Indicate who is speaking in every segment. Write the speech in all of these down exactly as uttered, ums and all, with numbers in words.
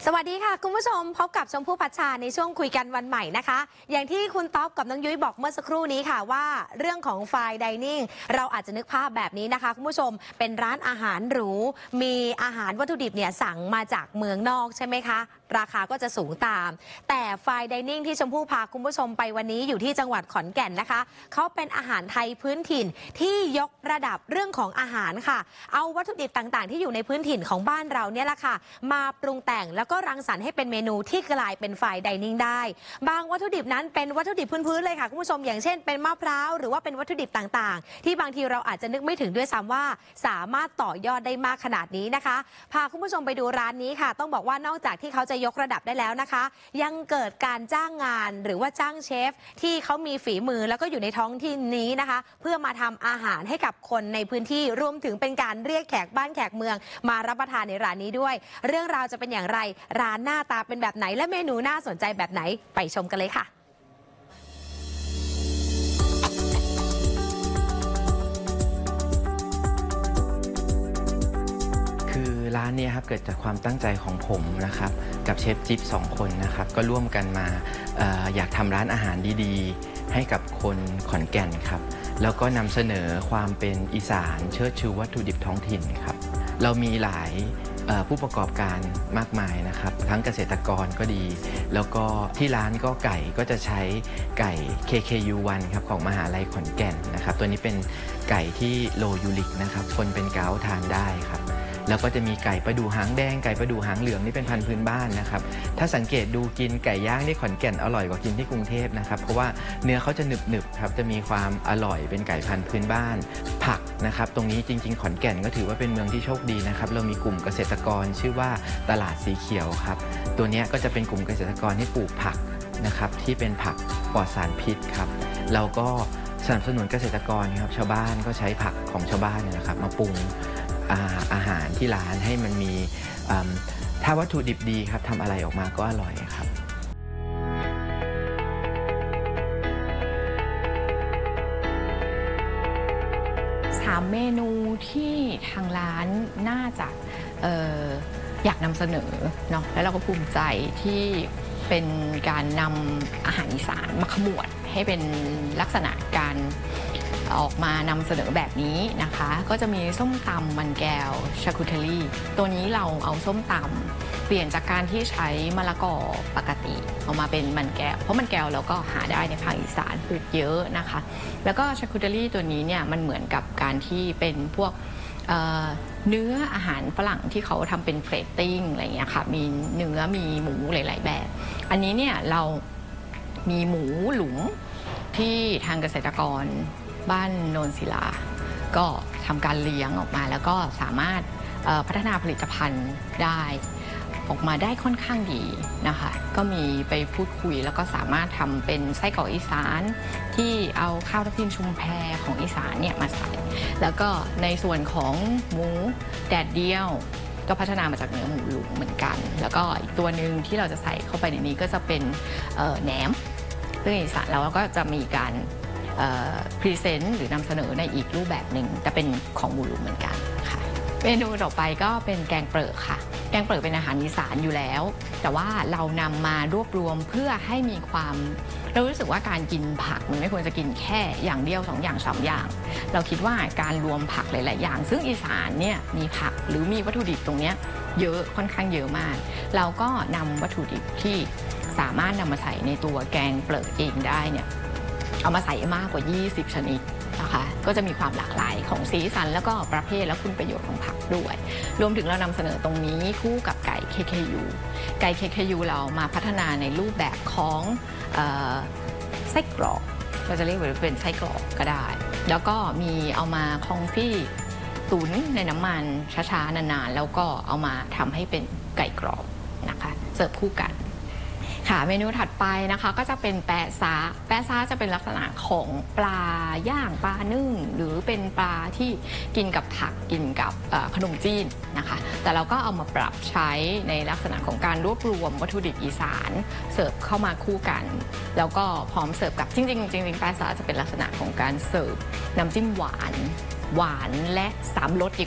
Speaker 1: สวัสดีค่ะคุณผู้ชมพบกับชมพู่พัชชาในช่วงคุยกันวันใหม่นะคะอย่างที่คุณต๊อบกับน้องยุ้ยบอกเมื่อสักครู่นี้ค่ะว่าเรื่องของไฟน์ไดนิ่งเราอาจจะนึกภาพแบบนี้นะคะคุณผู้ชมเป็นร้านอาหารหรูมีอาหารวัตถุดิบเนี่ยสั่งมาจากเมืองนอกใช่ไหมคะราคาก็จะสูงตามแต่ไฟน์ไดนิ่งที่ชมพู่พาคุณผู้ชมไปวันนี้อยู่ที่จังหวัดขอนแก่นนะคะเขาเป็นอาหารไทยพื้นถิ่นที่ยกระดับเรื่องของอาหารค่ะเอาวัตถุดิบต่างๆที่อยู่ในพื้นถิ่นของบ้านเราเนี่ยแหละค่ะมาปรุงแต่งแล้วก็รังสรรค์ให้เป็นเมนูที่กลายเป็นไฟน์ไดนิ่งได้บางวัตถุดิบนั้นเป็นวัตถุดิบพื้นๆเลยค่ะคุณผู้ชมอย่างเช่นเป็นมะพร้าวหรือว่าเป็นวัตถุดิบต่างๆที่บางทีเราอาจจะนึกไม่ถึงด้วยซ้ำว่าสามารถต่อยอดได้มากขนาดนี้นะคะพาคุณผู้ชมไปดูร้านนี้ค่ะต้องบอกว่านอกจากที่เขาจะยกระดับได้แล้วนะคะยังเกิดการจ้างงานหรือว่าจ้างเชฟที่เขามีฝีมือแล้วก็อยู่ในท้องที่นี้นะคะเพื่อมาทำอาหารให้กับคนในพื้นที่รวมถึงเป็นการเรียกแขกบ้านแขกเมืองมารับประทานในร้านนี้ด้วยเรื่องราวจะเป็นอย่างไรร้านหน้าตาเป็นแบบไหนและเมนูน่าสนใจแบบไหนไปชมกันเลยค่ะ
Speaker 2: คือร้านนี้ครับเกิดจากความตั้งใจของผมนะครับกับเชฟจิ๊บสองคนนะครับก็ร่วมกันมา อ, อยากทำร้านอาหารดีๆให้กับคนขอนแก่นครับแล้วก็นำเสนอความเป็นอีสานเชิดชูวัตถุดิบท้องถิ่นครับเรามีหลายผู้ประกอบการมากมายนะครับทั้งเกษตรกรก็ดีแล้วก็ที่ร้านก็ไก่ก็จะใช้ไก่ เค เค ยู วัน ครับของมหาลัยขอนแก่นนะครับตัวนี้เป็นไก่ที่โลยูริกนะครับคนเป็นเกาต์ทานได้ครับแล้วก็จะมีไก่ประดู่หางแดงไก่ประดู่หางเหลืองนี่เป็นพันธุ์พื้นบ้านนะครับถ้าสังเกตดูกินไก่ย่างที่ขอนแก่นอร่อยกว่ากินที่กรุงเทพนะครับเพราะว่าเนื้อเขาจะหนึบๆครับจะมีความอร่อยเป็นไก่พันธุ์พื้นบ้านผักนะครับตรงนี้จริงๆขอนแก่นก็ถือว่าเป็นเมืองที่โชคดีนะครับเรามีกลุ่มเกษตรกรชื่อว่าตลาดสีเขียวครับตัวนี้ก็จะเป็นกลุ่มเกษตรกรที่ปลูกผักนะครับที่เป็นผักปลอดสารพิษครับเราก็สนับสนุนเกษตรกรครับชาวบ้านก็ใช้ผักของชาวบ้านนะครับมาปรุงอาหารที่ร้านให้มันมีถ้าวัตถุดิบดีครับทำอะไรออกมาก็อร่อยครับ
Speaker 3: สามเมนูที่ทางร้านน่าจะเอ่ออยากนำเสนอเนาะแล้วเราก็ภูมิใจที่เป็นการนำอาหารอีสานมาขมวดให้เป็นลักษณะการออกมานำเสนอแบบนี้นะคะก็จะมีส้มตำมันแก้วชาคุเทลี่ตัวนี้เราเอาส้มตำเปลี่ยนจากการที่ใช้มะละกอปกติเอามาเป็นมันแก้วเพราะมันแก้วเราก็หาได้ในภาคอีสานปลูกเยอะนะคะแล้วก็ชาคุเทลี่ตัวนี้เนี่ยมันเหมือนกับการที่เป็นพวกเเนื้ออาหารฝรั่งที่เขาทำเป็นเพลตติ้งอะไรอย่างเงี้ยค่ะมีเนื้อมีหมูหลายๆแบบอันนี้เนี่ยเรามีหมูหลุมที่ทางเกษตรกรบ้านโนนศิลาก็ทำการเลี้ยงออกมาแล้วก็สามารถพัฒนาผลิตภัณฑ์ได้ออกมาได้ค่อนข้างดีนะคะก็มีไปพูดคุยแล้วก็สามารถทำเป็นไส้กรอกอีสานที่เอาข้าวทับทิมชุมแพของอีสานเนี่ยมาใส่แล้วก็ในส่วนของหมูแดดเดียวก็พัฒนามาจากเนื้อหมูหลุมเหมือนกันแล้วก็อีกตัวหนึ่งที่เราจะใส่เข้าไปในนี้ก็จะเป็นแหนมซึ่งอีสานเราก็จะมีการพรีเซนต์หรือนำเสนอในอีกรูปแบบหนึ่งแต่เป็นของหมูหลุมเหมือนกันค่ะเมนูต่อไปก็เป็นแกงเปลือกค่ะแกงเปลือกเป็นอาหารอีสานอยู่แล้วแต่ว่าเรานำมารวบรวมเพื่อให้มีความเรารู้สึกว่าการกินผักมันไม่ควรจะกินแค่อย่างเดียวสองอย่างสามอย่างเราคิดว่าการรวมผักหลายๆอย่างซึ่งอีสานเนี่ยมีผักหรือมีวัตถุดิบตรงนี้เยอะค่อนข้างเยอะมากเราก็นำวัตถุดิบที่สามารถนำมาใส่ในตัวแกงเปลือกเองได้เนี่ยเอามาใส่มากกว่ายี่สิบชนิดนะคะก็จะมีความหลากหลายของสีสันแล้วก็ประเภทและคุณประโยชน์ของผักด้วยรวมถึงเรานำเสนอตรงนี้คู่กับไก่ เค เค ยู ไก่ เค เค ยู เรามาพัฒนาในรูปแบบของไส้กรอกเราจะเรียกว่าเป็นไส้กรอกก็ได้แล้วก็มีเอามาคองฟี่ตุ๋นในน้ำมันช้าๆนานๆแล้วก็เอามาทำให้เป็นไก่กรอบนะคะเสิร์ฟคู่กันค่ะเมนูถัดไปนะคะก็จะเป็นแปะซาแปะซาจะเป็นลักษณะของปลาย่างปลานึ่งหรือเป็นปลาที่กินกับผักกินกับขนมจีนนะคะแต่เราก็เอามาปรับใช้ในลักษณะของการรวบรวมวัตถุดิบอีสานเสิร์ฟเข้ามาคู่กันแล้วก็พร้อมเสิร์ฟกับจริงๆจริงๆแปะซาจะเป็นลักษณะของการเสิร์ฟน้ำจิ้มหวานหวานและสามรสดีกว่า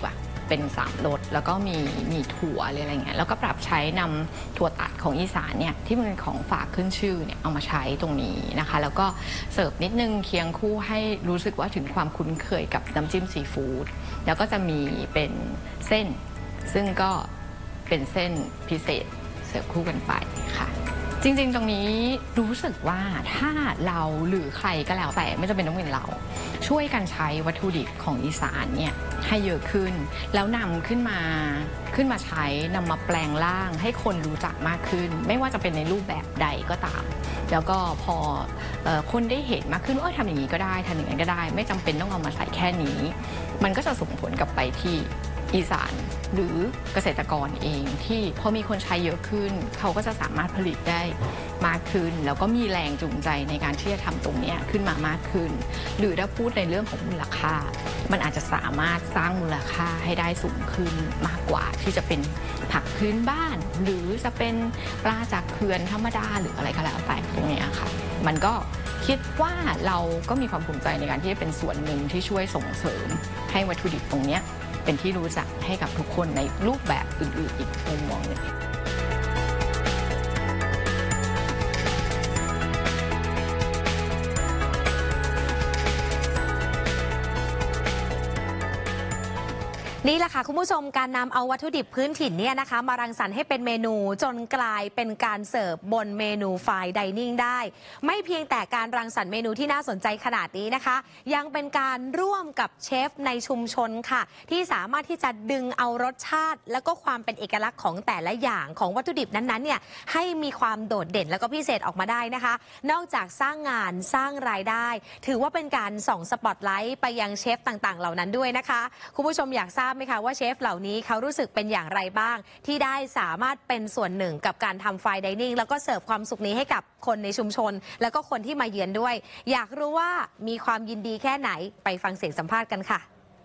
Speaker 3: เป็นสามรสแล้วก็มีมีถั่วอะไรเงี้ยแล้วก็ปรับใช้นำถั่วตัดของอีสานเนี่ยที่มันเป็นของฝากขึ้นชื่อเนี่ยเอามาใช้ตรงนี้นะคะแล้วก็เสิร์ฟนิดนึงเคียงคู่ให้รู้สึกว่าถึงความคุ้นเคยกับน้ำจิ้มซีฟู้ดแล้วก็จะมีเป็นเส้นซึ่งก็เป็นเส้นพิเศษเสิร์ฟคู่กันไปค่ะจริงๆตรงนี้รู้สึกว่าถ้าเราหรือใครก็แล้วแต่ไม่จำเป็นต้องเป็นเราช่วยกันใช้วัตถุดิบของอีสานเนี่ยให้เยอะขึ้นแล้วนำขึ้นมาขึ้นมาใช้นำมาแปลงร่างให้คนรู้จักมากขึ้นไม่ว่าจะเป็นในรูปแบบใดก็ตามแล้วก็พอเอ่อคนได้เห็นมากขึ้นว่าเออทำอย่างนี้ก็ได้ทำอย่างนั้นก็ได้ไม่จำเป็นต้องเอามาใส่แค่นี้มันก็จะส่งผลกลับไปที่อีสานหรือเกษตรกรเองที่พอมีคนใช้เยอะขึ้นเขาก็จะสามารถผลิตได้มากขึ้นแล้วก็มีแรงจูงใจในการที่จะทำตรงนี้ขึ้นมามากขึ้นหรือถ้าพูดในเรื่องของมูลค่ามันอาจจะสามารถสร้างมูลค่าให้ได้สูงขึ้นมากกว่าที่จะเป็นผักพื้นบ้านหรือจะเป็นปลาจากเขื่อนธรรมดาหรืออะไรก็แล้วแต่ตรงนี้ค่ะมันก็คิดว่าเราก็มีความภูมิใจในการที่จะเป็นส่วนหนึ่งที่ช่วยส่งเสริมให้วัตถุดิบตรงนี้เป็นที่รู้จักให้กับทุกคนในรูปแบบอื่นๆอีกมุมมองหนึ่ง
Speaker 1: นี่แหละค่ะคุณผู้ชมการนำเอาวัตถุดิบพื้นถิ่นเนี่ยนะคะมารังสรรค์ให้เป็นเมนูจนกลายเป็นการเสิร์ฟบนเมนูไฟน์ไดนิ่งได้ไม่เพียงแต่การรังสรรค์เมนูที่น่าสนใจขนาดนี้นะคะยังเป็นการร่วมกับเชฟในชุมชนค่ะที่สามารถที่จะดึงเอารสชาติแล้วก็ความเป็นเอกลักษณ์ของแต่ละอย่างของวัตถุดิบนั้นๆเนี่ยให้มีความโดดเด่นแล้วก็พิเศษออกมาได้นะคะนอกจากสร้างงานสร้างรายได้ถือว่าเป็นการส่องสปอตไลท์ไปยังเชฟต่างๆเหล่านั้นด้วยนะคะคุณผู้ชมอยากทราบไหมคะว่าเชฟเหล่านี้เขารู้สึกเป็นอย่างไรบ้างที่ได้สามารถเป็นส่วนหนึ่งกับการทำไฟน์ไดนิ่งแล้วก็เสิร์ฟความสุขนี้ให้กับคนในชุมชนแล้วก็คนที่มาเยือนด้วยอยากรู้ว่ามีความยินดีแค่ไหนไปฟังเสียงสัมภาษณ์กันค่ะ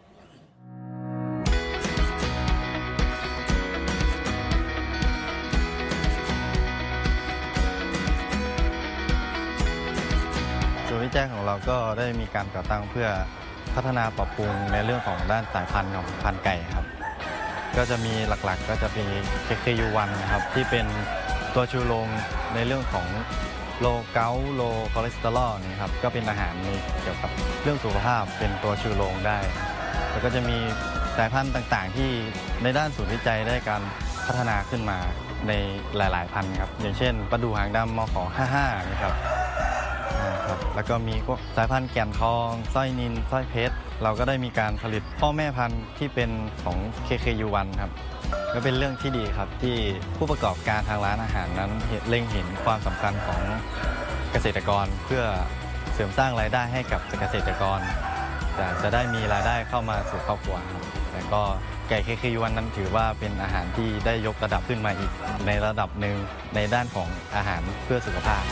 Speaker 4: ศูนย์วิจัยของเราก็ได้มีการก่อตั้งเพื่อพัฒนาปรับปรุงในเรื่องของด้านสายพันธุ์ของพันธุ์ไก่ครับก็จะมีหลักๆก็จะมี เค เค ยู วัน นะครับที่เป็นตัวชูโรงในเรื่องของโลเกาต์โลคอเลสเตอรอลนี่ครับก็เป็นอาหารในเกี่ยวกับเรื่องสุขภาพเป็นตัวชูโรงได้แล้วก็จะมีสายพันธุ์ต่างๆที่ในด้านศูนย์วิจัยได้การพัฒนาขึ้นมาในหลายๆพันธุ์ครับอย่างเช่นปลาดูหางดำมขห้าห้านะครับครับแล้วก็มีพวกสายพันธุ์แก่นทองสร้อยนิลสร้อยเพชรเราก็ได้มีการผลิตพ่อแม่พันธุ์ที่เป็นของ เค เค ยู วัน ครับก็เป็นเรื่องที่ดีครับที่ผู้ประกอบการทางร้านอาหารนั้นเล็งเห็นความสำคัญของเกษตรกรเพื่อเสริมสร้างรายได้ให้กับเกษตรกรแต่จะได้มีรายได้เข้ามาสู่ครอบครัวครับแต่ก็ไก่ เค เค ยู วัน นั้นถือว่าเป็นอาหารที่ได้ยกระดับขึ้นมาอีกในระดับหนึ่งในด้านของอาหารเพื่อสุขภาพ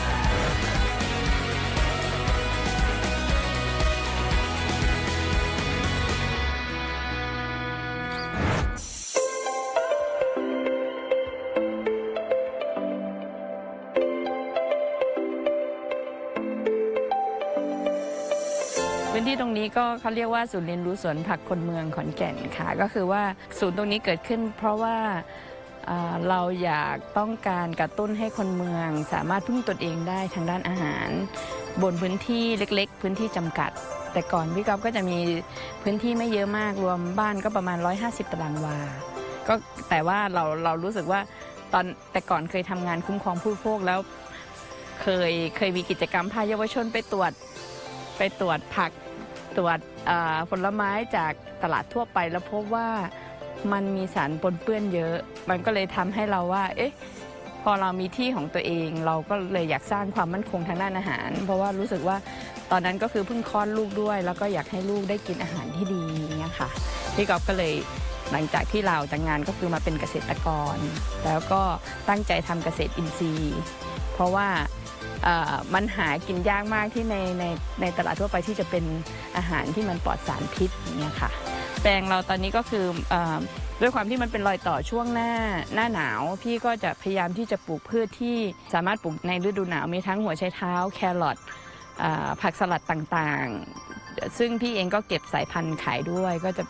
Speaker 5: พื้นที่ตรงนี้ก็เขาเรียกว่าศูนย์เรียนรู้สวนผักคนเมืองขอนแก่นค่ะก็คือว่าศูนย์ตรงนี้เกิดขึ้นเพราะว่าเราอยากต้องการกระตุ้นให้คนเมืองสามารถพึ่งตนเองได้ทางด้านอาหารบนพื้นที่เล็กๆพื้นที่จำกัดแต่ก่อนพี่ก๊อฟก็จะมีพื้นที่ไม่เยอะมากรวมบ้านก็ประมาณหนึ่งร้อยห้าสิบตารางวาก็แต่ว่าเราเรารู้สึกว่าตอนแต่ก่อนเคยทำงานคุ้มครองผู้บริโภคแล้วเคยเคยมีกิจกรรมพาเยาวชนไปตรวจไปตรวจผักตรวจผลไม้จากตลาดทั่วไปแล้วพบว่ามันมีสารปนเปื้อนเยอะมันก็เลยทำให้เราว่าเอ๊ะพอเรามีที่ของตัวเองเราก็เลยอยากสร้างความมั่นคงทางด้านอาหารเพราะว่ารู้สึกว่าตอนนั้นก็คือเพิ่งคลอดลูกด้วยแล้วก็อยากให้ลูกได้กินอาหารที่ดีอย่างเงี้ยค่ะพี่ก๊อฟก็เลยหลังจากที่เราจากงานก็คือมาเป็นเกษตรกรแล้วก็ตั้งใจทำเกษตรอินทรีย์เพราะว่ามันหากินยากมากที่ในในในตลาดทั่วไปที่จะเป็นอาหารที่มันปลอดสารพิษอย่างเงี้ยค่ะแปลงเราตอนนี้ก็คือด้วยความที่มันเป็นรอยต่อช่วงหน้าหน้าหนาวพี่ก็จะพยายามที่จะปลูกพืชที่สามารถปลูกในฤดูหนาวมีทั้งหัวไชเท้าแครอทผักสลัดต่างๆซึ่งพี่เองก็เก็บสายพันธุ์ขายด้วยก็จะ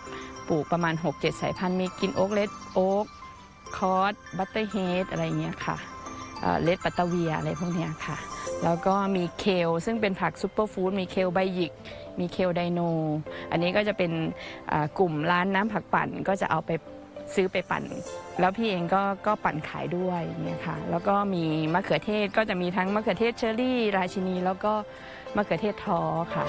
Speaker 5: ปลูกประมาณ หกเจ็ด สายพันธุ์มีกินโอ๊กเลดโอ๊กคอร์สบัตเตอร์เฮดอะไรเงี้ยค่ะเลดปัตตาเวียอะไรพวกเนี้ยค่ะแล้วก็มีเคลซึ่งเป็นผักซูเปอร์ฟู้ดมีเคลใบหยิกมีเคลไดโนอันนี้ก็จะเป็นกลุ่มร้านน้ำผักปั่นก็จะเอาไปซื้อไปปั่นแล้วพี่เองก็ก็ปั่นขายด้วยเนี่ยค่ะแล้วก็มีมะเขือเทศก็จะมีทั้งมะเขือเทศเชอร์รี่ราชินีแล้วก็มะเขือเทศทอค่ะ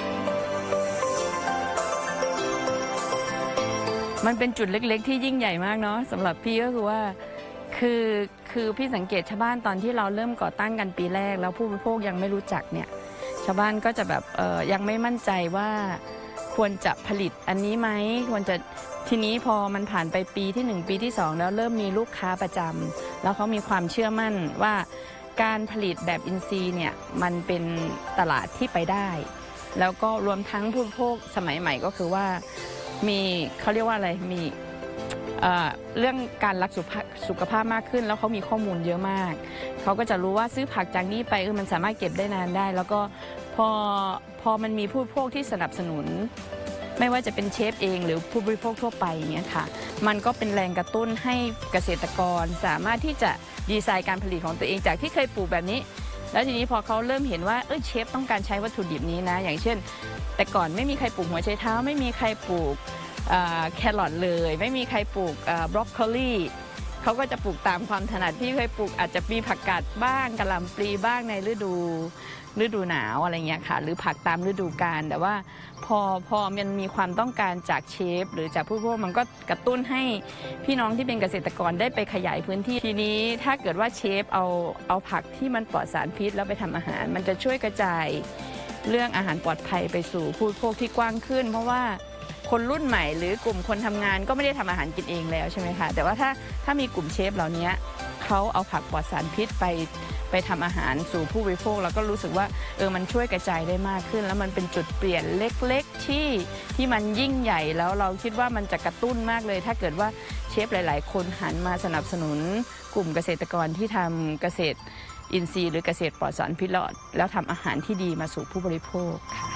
Speaker 5: มันเป็นจุดเล็กๆที่ยิ่งใหญ่มากเนาะสำหรับพี่ก็คือว่าคือคือพี่สังเกตชาวบ้านตอนที่เราเริ่มก่อตั้งกันปีแรกแล้วผู้บริโภคยังไม่รู้จักเนี่ยชาวบ้านก็จะแบบเอ่อยังไม่มั่นใจว่าควรจะผลิตอันนี้ไหมควรจะทีนี้พอมันผ่านไปปีที่หนึ่งปีที่สองแล้วเริ่มมีลูกค้าประจำแล้วเขามีความเชื่อมั่นว่าการผลิตแบบอินทรีย์เนี่ยมันเป็นตลาดที่ไปได้แล้วก็รวมทั้งผู้บริโภคสมัยใหม่ก็คือว่ามีเขาเรียกว่าอะไรมีเอ่อเรื่องการรักสุขภาพมากขึ้นแล้วเขามีข้อมูลเยอะมากเขาก็จะรู้ว่าซื้อผักจากนี้ไปเออมันสามารถเก็บได้นานได้แล้วก็พอพอมันมีผู้บริโภคที่สนับสนุนไม่ว่าจะเป็นเชฟเองหรือผู้บริโภคทั่วไปอย่างเงี้ยค่ะมันก็เป็นแรงกระตุ้นให้เกษตรกรสามารถที่จะดีไซน์การผลิตของตัวเองจากที่เคยปลูกแบบนี้แล้วทีนี้พอเขาเริ่มเห็นว่าเออเชฟต้องการใช้วัตถุดิบนี้นะอย่างเช่นแต่ก่อนไม่มีใครปลูกหัวไชเท้าไม่มีใครปลูกแครอทเลยไม่มีใครปลูกบรอกโคลีเขาก็จะปลูกตามความถนัดที่เคยปลูกอาจจะมีผักกาดบ้างกะหล่ำปลีบ้างในฤดูฤดูหนาวอะไรเงี้ยค่ะหรือผักตามฤดูกาลแต่ว่าพอพอมันมีความต้องการจากเชฟหรือจากผู้บริโภคมันก็กระตุ้นให้พี่น้องที่เป็นเกษตรกรได้ไปขยายพื้นที่ทีนี้ถ้าเกิดว่าเชฟเอาเอาผักที่มันปลอดสารพิษแล้วไปทำอาหารมันจะช่วยกระจายเรื่องอาหารปลอดภัยไปสู่ผู้บริโภคที่กว้างขึ้นเพราะว่าคนรุ่นใหม่หรือกลุ่มคนทำงานก็ไม่ได้ทำอาหารกินเองแล้วใช่ไหมคะแต่ว่าถ้าถ้ามีกลุ่มเชฟเหล่านี้เขาเอาผักปลอดสารพิษไปไปทำอาหารสู่ผู้บริโภคแล้วก็รู้สึกว่าเออมันช่วยกระจายได้มากขึ้นแล้วมันเป็นจุดเปลี่ยนเล็กๆที่ที่มันยิ่งใหญ่แล้วเราคิดว่ามันจะกระตุ้นมากเลยถ้าเกิดว่าเชฟหลายๆคนหันมาสนับสนุนกลุ่มเกษตรกรที่ทำเกษตรอินทรีย์หรือเกษตรปลอดสารพิษแล้วแล้วทำอาหารที่ดีมาสู่ผู้บริโภคค่ะ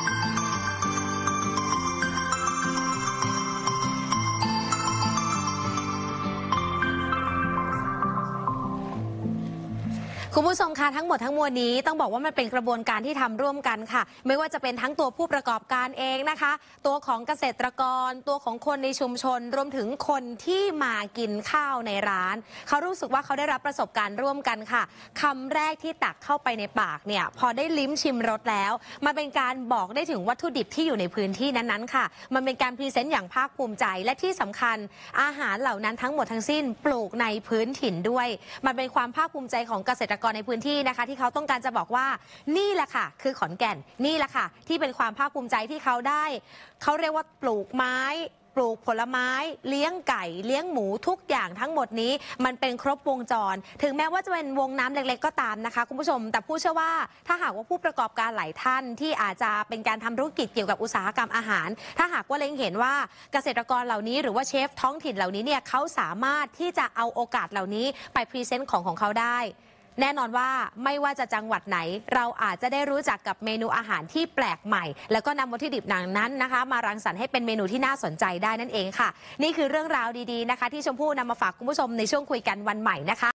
Speaker 1: คุณผู้ชมคะทั้งหมดทั้งมวลนี้ต้องบอกว่ามันเป็นกระบวนการที่ทำร่วมกันค่ะไม่ว่าจะเป็นทั้งตัวผู้ประกอบการเองนะคะตัวของเกษตรกรตัวของคนในชุมชนรวมถึงคนที่มากินข้าวในร้านเขารู้สึกว่าเขาได้รับประสบการณ์ร่วมกันค่ะคำแรกที่ตักเข้าไปในปากเนี่ยพอได้ลิ้มชิมรสแล้วมันเป็นการบอกได้ถึงวัตถุดิบที่อยู่ในพื้นที่นั้นๆค่ะมันเป็นการพรีเซนต์อย่างภาคภูมิใจและที่สำคัญอาหารเหล่านั้นทั้งหมดทั้งสิ้นปลูกในพื้นถิ่นด้วยมันเป็นความภาคภูมิใจของเกษตรกรในพื้นที่นะคะที่เขาต้องการจะบอกว่านี่แหละค่ะคือขอนแก่นนี่แหละค่ะที่เป็นความภาคภูมิใจที่เขาได้เขาเรียกว่าปลูกไม้ปลูกผลไม้เลี้ยงไก่เลี้ยงหมูทุกอย่างทั้งหมดนี้มันเป็นครบวงจรถึงแม้ว่าจะเป็นวงน้ำเล็กๆก็ตามนะคะคุณผู้ชมแต่ผู้เชื่อว่าถ้าหากว่าผู้ประกอบการหลายท่านที่อาจจะเป็นการทำธุรกิจเกี่ยวกับอุตสาหกรรมอาหารถ้าหากว่าเล็งเห็นว่าเกษตรกรเหล่านี้หรือว่าเชฟท้องถิ่นเหล่านี้เนี่ยเขาสามารถที่จะเอาโอกาสเหล่านี้ไปพรีเซนต์ของของเขาได้แน่นอนว่าไม่ว่าจะจังหวัดไหนเราอาจจะได้รู้จักกับเมนูอาหารที่แปลกใหม่แล้วก็นำวัตถุดิบนั้นนะคะมารังสรรค์ให้เป็นเมนูที่น่าสนใจได้นั่นเองค่ะนี่คือเรื่องราวดีๆนะคะที่ชมพู่นำมาฝากคุณผู้ชมในช่วงคุยกันวันใหม่นะคะ